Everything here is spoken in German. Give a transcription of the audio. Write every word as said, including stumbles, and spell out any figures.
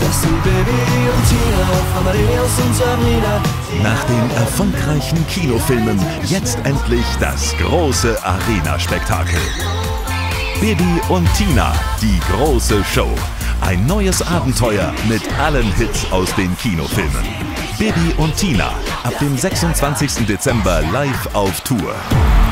Das sind Bibi und Tina, Amadeus und Sabrina. Nach den erfolgreichen Kinofilmen jetzt endlich das große Arena-Spektakel. Bibi und Tina, die große Show. Ein neues Abenteuer mit allen Hits aus den Kinofilmen. Bibi und Tina, ab dem sechsundzwanzigsten Dezember live auf Tour.